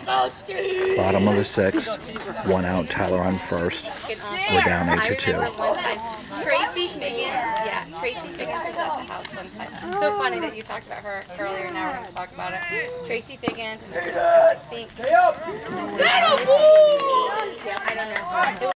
Bottom of the sixth, one out, Tyler on first. We're down 8-2. Tracy Figgins, Tracy Figgins was at the house one time. So funny that you talked about her earlier, now we're going to talk about it. Tracy Figgins, and I think, I don't know.